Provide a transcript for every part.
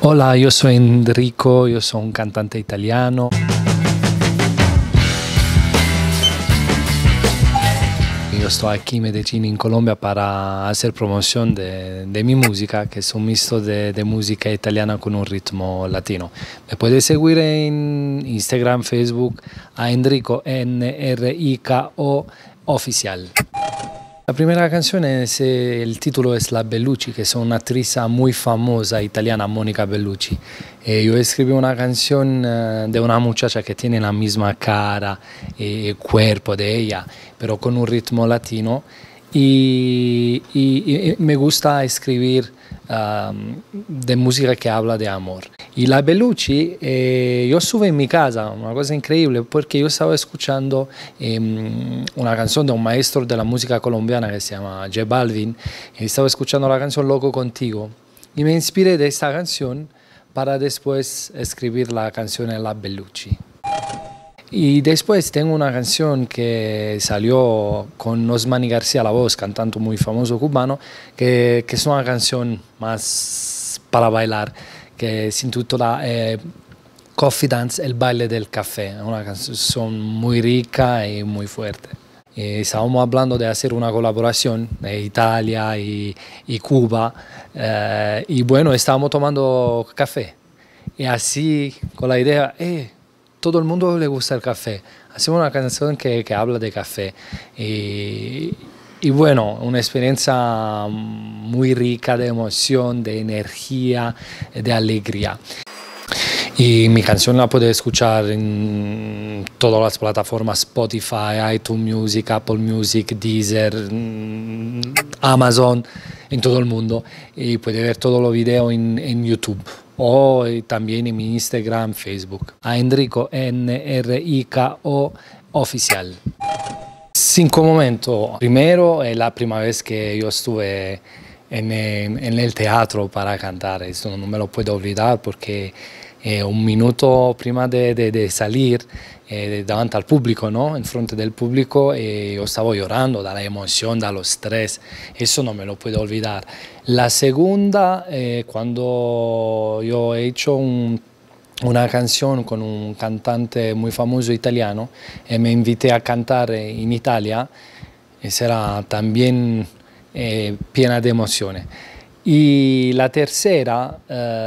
Hola, io sono Enrico, io sono un cantante italiano. Yo estoy aquí en Medellín, en Colombia, para hacer promoción de mi música, que es un mixto de música italiana con un ritmo latino. Me puedes seguir en Instagram, Facebook, a Enrico, Nriko oficial. La primera canción el título es La Bellucci, que es una actriz muy famosa italiana, Mónica Bellucci. Yo escribí una canción de una muchacha que tiene la misma cara y cuerpo de ella, pero con un ritmo latino. Y me gusta escribir de música que habla de amor. Y La Bellucci, yo estuve en mi casa, una cosa increíble, porque yo estaba escuchando una canción de un maestro de la música colombiana que se llama J Balvin, y estaba escuchando la canción Loco Contigo, y me inspiré de esta canción para después escribir la canción de La Bellucci. Y después tengo una canción que salió con Osmani García la voz, cantante muy famoso cubano, que es una canción más para bailar, que se intitula Coffee Dance, el baile del café. Una canción muy rica y muy fuerte. Estábamos hablando de hacer una colaboración de Italia y Cuba, y bueno, estábamos tomando café. Y así, con la idea, todo el mundo le gusta el café. Hacemos una canción que habla de café. Y bueno, una experiencia muy rica de emoción, de energía, de alegría. Y mi canción la puedes escuchar en todas las plataformas: Spotify, iTunes Music, Apple Music, Deezer, Amazon, en todo el mundo. Y puedes ver todos los videos en YouTube o también en mi Instagram, Facebook. A Enrico, Nriko oficial. 5 momentos. Primero, es la primera vez que yo estuve en el teatro para cantar. Esto no me lo puedo olvidar porque un minuto prima de salir davanti al público, ¿no? En frente del público, yo estaba llorando de la emoción, de los estrés. Eso no me lo puedo olvidar. La segunda, cuando yo he hecho una canción con un cantante muy famoso italiano, me invité a cantar en Italia, y será también piena de emociones. Y la tercera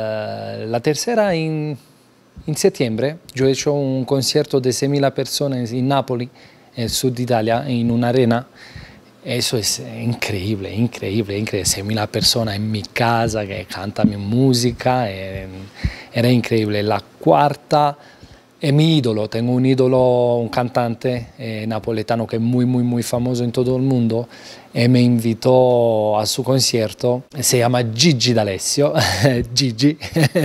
en septiembre, yo he hecho un concierto de 6.000 personas en Nápoles, en el sur de Italia, en una arena. Eso es increíble, increíble, increíble. 6.000 personas en mi casa que cantan mi música, era increíble. La cuarta es mi ídolo, tengo un ídolo, un cantante napoletano que es muy, muy, muy famoso en todo el mundo, y me invitó a su concierto. Se llama Gigi D'Alessio, Gigi,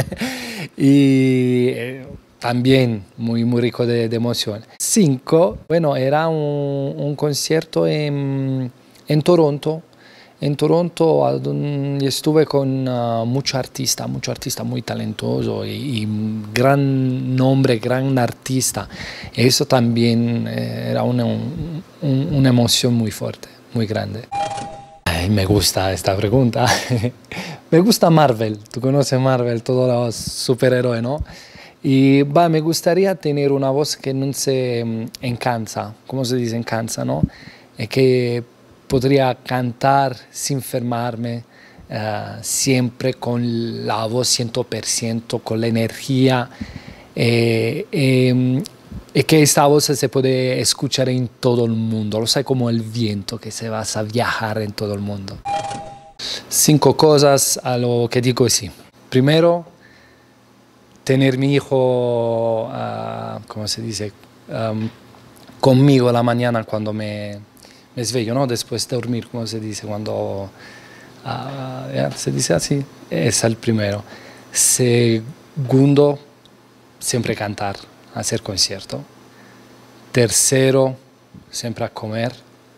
y también muy, muy rico de emoción. 5, bueno, era un concierto en Toronto. En Toronto estuve con muchos artistas muy talentosos y gran nombre, gran artista. Eso también era una emoción muy fuerte, muy grande. Ay, me gusta esta pregunta. Me gusta Marvel, tú conoces Marvel, todos los superhéroes, ¿no? Y me gustaría tener una voz que no se encansa, ¿cómo se dice encansa, no? Que podría cantar sin enfermarme, siempre con la voz 100%, con la energía, y que esta voz se puede escuchar en todo el mundo, lo sé, como el viento que se va a viajar en todo el mundo. 5 cosas a lo que digo sí. Primero, tener mi hijo, ¿cómo se dice? Conmigo a la mañana cuando me sveglio, ¿no? Después de dormir, como se dice, cuando se dice así, es el primero. Segundo, siempre cantar, hacer concierto. Tercero, siempre a comer.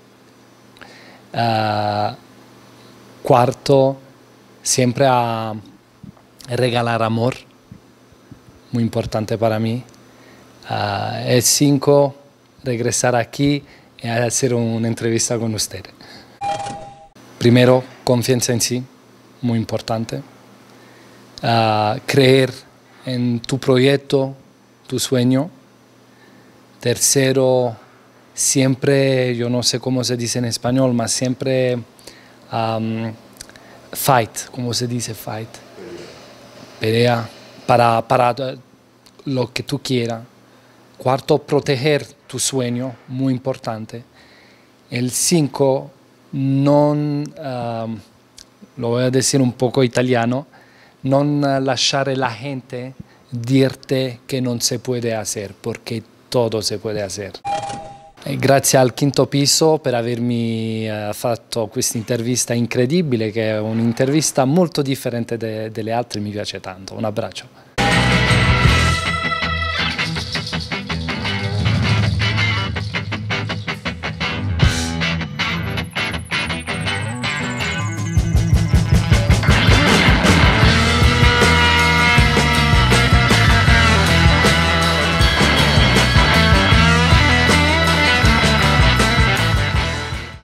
Cuarto, siempre a regalar amor, muy importante para mí. El 5, regresar aquí y hacer una entrevista con usted. Primero, confianza en sí, muy importante. creer en tu proyecto, tu sueño. Tercero, siempre, yo no sé cómo se dice en español, mas siempre fight, ¿cómo se dice fight? Pelea para lo que tú quieras. Cuarto, proteger tu sueño, muy importante. El 5, non, lo voy a decir un poco italiano, non lasciare la gente dirte che non si puede hacer, perché tutto si puede hacer. Grazie al Quinto Piso per avermi fatto questa intervista incredibile, che è un'intervista molto differente dalle altre, mi piace tanto. Un abbraccio.